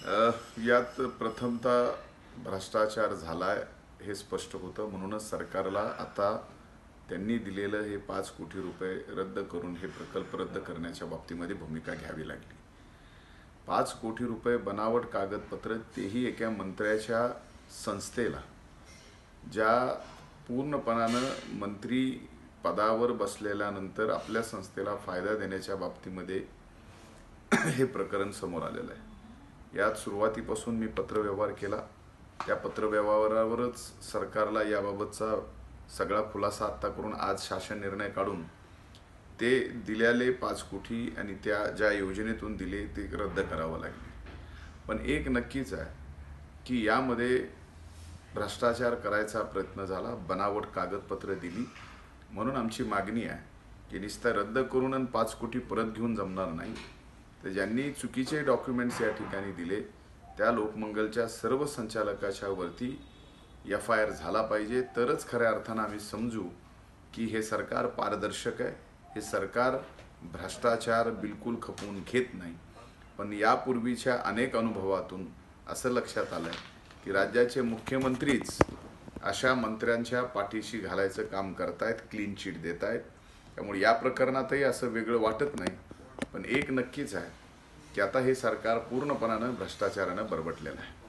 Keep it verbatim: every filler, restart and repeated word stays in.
अ, यात प्रथमतः भ्रष्टाचार झालाय हे स्पष्ट होतं, म्हणूनच सरकारला आता त्यांनी दिलेलं हे पाच कोटी रुपये रद्द करून हे प्रकल्प रद्द करण्याच्या बाबतीमध्ये भूमिका घ्यावी लागली। पाच कोटी रुपये बनावट कागदपत्र, तेही एका मंत्र्याच्या संस्थेला, ज्या पूर्णपणानं मंत्री पदावर बसलेल्यानंतर आपल्या संस्थेला फायदा देण्याच्या बाबतीमध्ये हे प्रकरण समोर आलेलं आहे। यात सुरुवातीपासून मी पत्रव्यवहार केला, त्या पत्रव्यवहारावरच सरकारला याबाबतचा सगळा खुलासा आता करून आज शासन निर्णय काढून ते दिलेले पाच कोटी आणि त्या ज्या योजनेतून दिले ते रद्द करावं लागले। पण एक नक्कीच आहे की यामध्ये भ्रष्टाचार करायचा प्रयत्न झाला, बनावट कागदपत्र दिली, म्हणून आमची मागणी आहे की नुसतं रद्द करून आणि पाच कोटी परत घेऊन जमणार नाही। तर ज्यांनी चुकीचे डॉक्युमेंट्स या ठिकाणी दिले त्या लोकमंगलच्या सर्व संचालकाच्या वरती एफ आय आर झाला पाहिजे, तरच खऱ्या अर्थानं आम्ही समजू की हे सरकार पारदर्शक आहे, हे सरकार भ्रष्टाचार बिलकुल खपवून घेत नाही। पण यापूर्वीच्या अनेक अनुभवातून असं लक्षात आलंय की राज्याचे मुख्यमंत्रीच अशा मंत्र्यांच्या पाठीशी घालायचं काम करतायत, क्लीन चिट देत आहेत। त्यामुळे या प्रकरणातही असं वेगळं वाटत नाही, पण एक नक्कीच आहे की आता हे सरकार पूर्णपणानं भ्रष्टाचारानं बरबटलेलं आहे।